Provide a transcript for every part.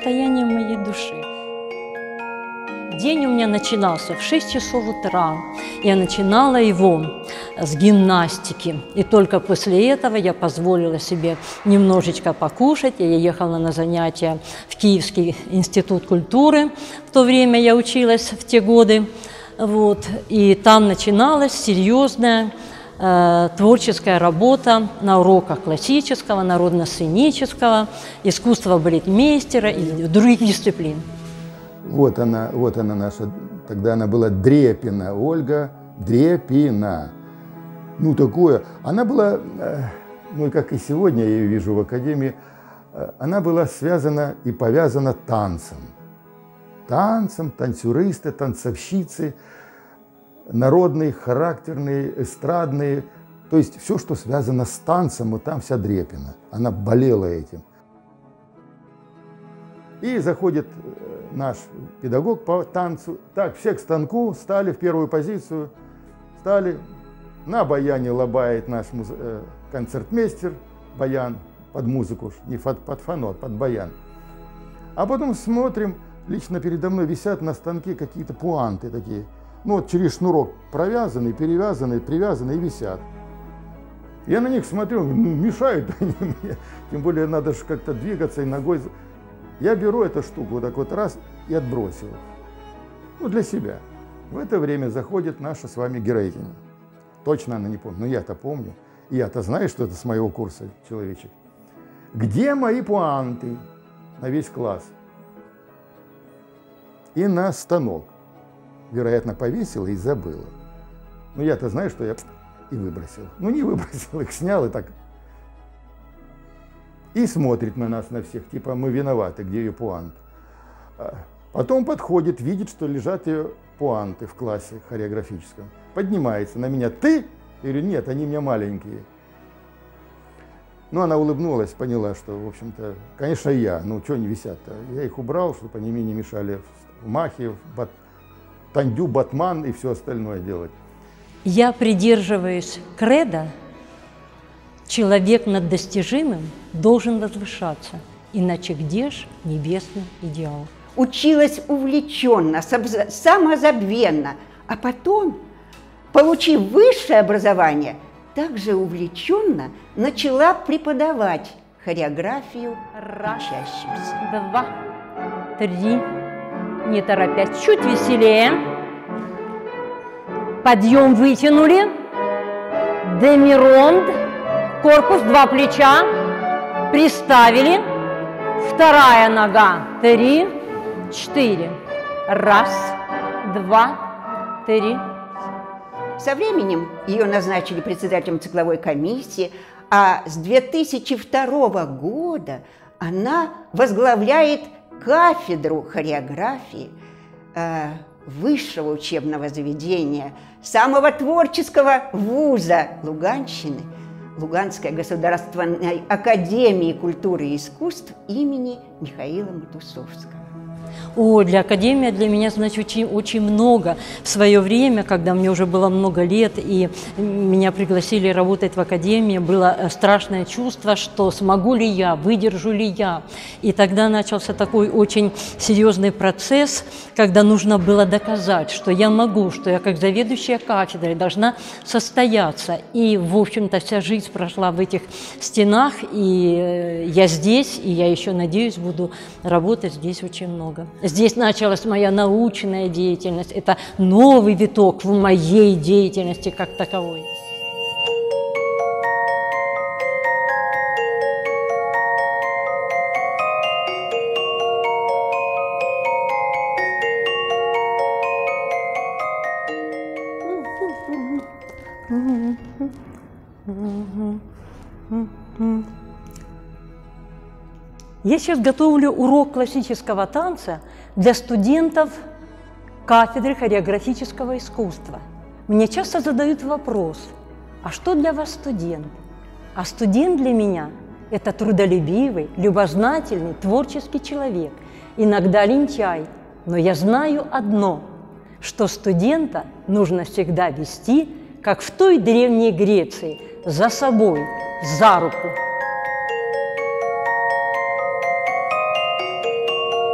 состоянием моей души. День у меня начинался в 6 часов утра. Я начинала его с гимнастики. И только после этого я позволила себе немножечко покушать. Я ехала на занятия в Киевский институт культуры. В то время я училась, в те годы. Вот. И там начиналась серьезная творческая работа на уроках классического, народно-сценического, искусства балетмейстера и других дисциплин. Вот она наша, тогда она была Дрепина, Ольга Дрепина. Ну, такое. Она была, ну, как и сегодня я ее вижу в академии, она была связана и повязана танцем. Танцем, танцюристы, танцовщицы, народные, характерные, эстрадные. То есть все, что связано с танцем, вот там вся Дрепина. Она болела этим. И заходит наш педагог по танцу. Так, все к станку, стали в первую позицию, стали. На баяне лобает наш концертмейстер, баян под музыку, не под фанот, под баян. А потом смотрим, лично передо мной висят на станке какие-то пуанты такие. Ну вот через шнурок провязаны, перевязаны, привязаны и висят. Я на них смотрю, ну, мешают они мне. Тем более надо же как-то двигаться и ногой. Я беру эту штуку вот так вот раз и отбросил. Ну, для себя. В это время заходит наша с вами героиня. Точно она не помнит, но я-то помню. И я-то знаю, что это с моего курса человечек. Где мои пуанты? На весь класс. И на станок. Вероятно, повесила и забыла. Но я-то знаю, что я и выбросил. Ну, не выбросил, их снял и так. И смотрит на нас, на всех, типа мы виноваты, где ее пуант. Потом подходит, видит, что лежат ее пуанты в классе хореографическом. Поднимается на меня. Ты? Я говорю, нет, они у меня маленькие. Ну, она улыбнулась, поняла, что, в общем-то, конечно, я. Ну, что они висят-то? Я их убрал, чтобы они мне не мешали в махе, в тандю, батман и все остальное делать. Я придерживаюсь кредо. Человек над достижимым должен возвышаться, иначе где ж небесный идеал? Училась увлеченно, самозабвенно, а потом, получив высшее образование, также увлеченно начала преподавать хореографию учащимся. 2, 3, не торопясь, чуть веселее. Подъем вытянули, демиронд, корпус, 2 плеча, приставили, 2 нога, 3, 4, 1, 2, 3. Со временем ее назначили председателем цикловой комиссии, а с 2002 года она возглавляет кафедру хореографии высшего учебного заведения, самого творческого вуза Луганщины, Луганской государственной академии культуры и искусств имени Михаила Матусовского. О, академия для меня значит очень много. В свое время, когда мне уже было много лет, и меня пригласили работать в академии, было страшное чувство, что смогу ли я, выдержу ли я. И тогда начался такой очень серьезный процесс, когда нужно было доказать, что я могу, что я как заведующая кафедрой должна состояться. И, в общем-то, вся жизнь прошла в этих стенах, и я здесь, и я еще, надеюсь, буду работать здесь очень много. Здесь началась моя научная деятельность. Это новый виток в моей деятельности как таковой. Я сейчас готовлю урок классического танца для студентов кафедры хореографического искусства. Мне часто задают вопрос, а что для вас студент? А студент для меня – это трудолюбивый, любознательный, творческий человек, иногда лентяй. Но я знаю одно, что студента нужно всегда вести, как в той древней Греции, за собой, за руку.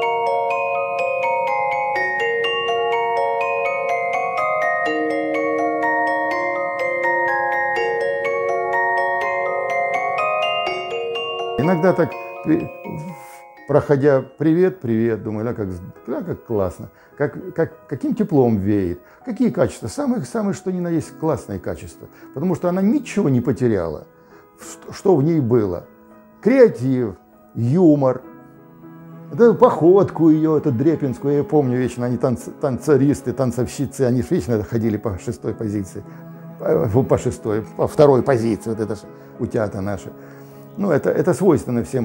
Иногда так, проходя, привет, привет, думаю, как классно, каким теплом веет, какие качества, самые что ни на есть классные качества, потому что она ничего не потеряла, что в ней было. Креатив, юмор, это походку ее, эту дрепинскую, я помню вечно, они танцористы, танцовщицы, они вечно ходили по шестой позиции, по второй позиции, вот это утята наши. Ну, это свойственно всем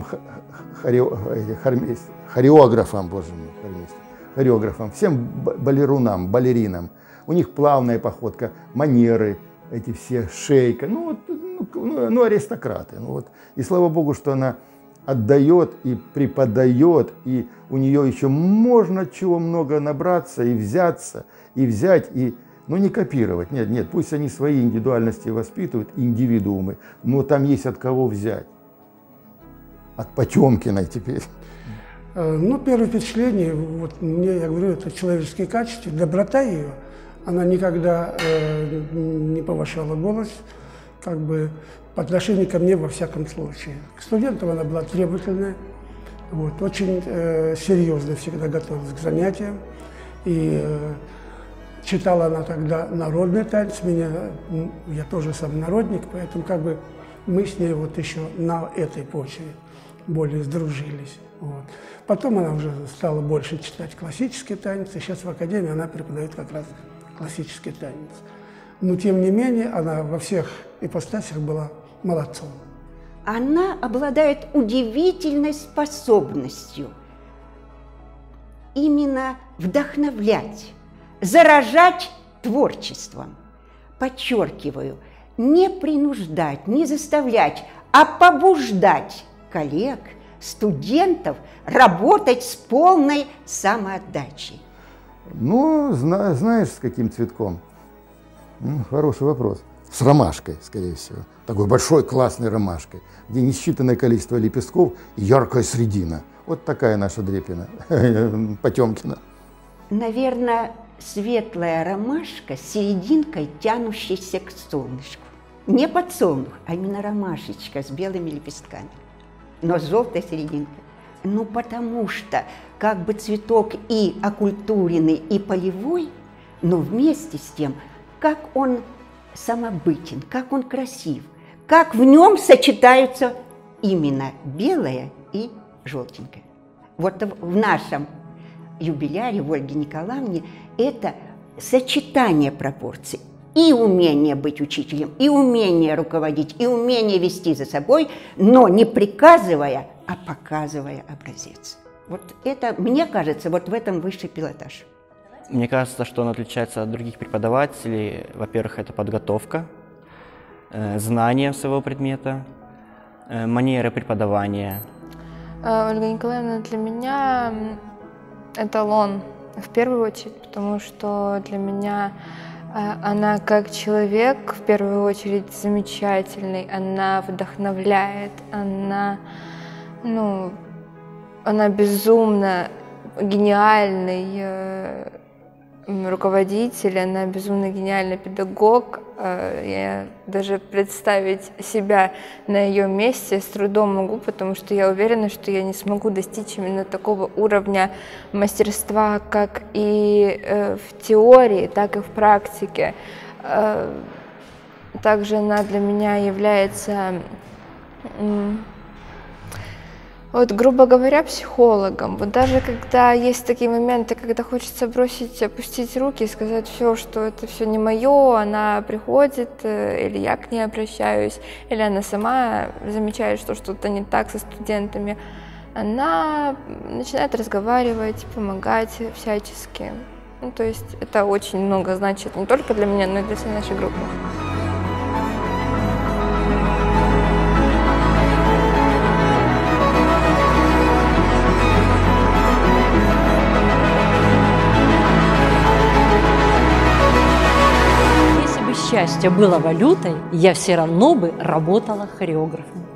хореографам, боже мой, хореографам, всем балеринам. У них плавная походка, манеры, эти все шейка, ну аристократы. Ну, вот. И слава богу, что она отдает и преподает, и у нее еще можно чего много набраться и взяться, и взять, и не копировать. Нет, пусть они свои индивидуальности воспитывают, индивидуумы, но там есть от кого взять. От Потемкиной теперь. Ну, первое впечатление, вот мне, я говорю, это человеческие качества, доброта ее. Она никогда не повышала голос, как бы по отношению ко мне во всяком случае. К студентам она была требовательная, вот, очень серьезно всегда готовилась к занятиям. И читала она тогда народный танец, я тоже сам народник, поэтому как бы мы с ней вот еще на этой почве более сдружились. Вот. Потом она уже стала больше читать классический танец, и сейчас в академии она преподает как раз классический танец. Но тем не менее она во всех ипостасях была молодцом. Она обладает удивительной способностью именно вдохновлять, заражать творчеством. Подчеркиваю, не принуждать, не заставлять, а побуждать коллег, студентов работать с полной самоотдачей. Ну, знаешь, с каким цветком? Хороший вопрос. С ромашкой, скорее всего. Такой большой классной ромашкой, где несчитанное количество лепестков и яркая средина. Вот такая наша Дрепина, Потемкина. Наверное, светлая ромашка с серединкой, тянущейся к солнышку. Не подсолнух, а именно ромашечка с белыми лепестками, но с желтой серединкой. Ну, потому что как бы цветок и окультуренный, и полевой, но вместе с тем, как он самобытен, как он красив, как в нем сочетаются именно белое и желтенькое. Вот в нашем юбиляре, в Ольге Николаевне, это сочетание пропорций. И умение быть учителем, и умение руководить, и умение вести за собой, но не приказывая, а показывая образец. Вот это, мне кажется, вот в этом высший пилотаж. Мне кажется, что он отличается от других преподавателей. Во-первых, это подготовка, знание своего предмета, манера преподавания. Ольга Николаевна для меня эталон, в первую очередь, потому что для меня она как человек, в первую очередь, замечательный, она вдохновляет, она безумно гениальный руководитель, она безумно гениальный педагог. Я даже представить себя на ее месте с трудом могу, потому что я уверена, что я не смогу достичь именно такого уровня мастерства, как и в теории, так и в практике. Также она для меня является, вот, грубо говоря, психологом. Вот даже когда есть такие моменты, когда хочется бросить, опустить руки и сказать все, что это все не мое, она приходит, или я к ней обращаюсь, или она сама замечает, что что-то не так со студентами, она начинает разговаривать, помогать всячески. Ну, то есть это очень много значит не только для меня, но и для всей нашей группы. Счастье было валютой, я все равно бы работала хореографом.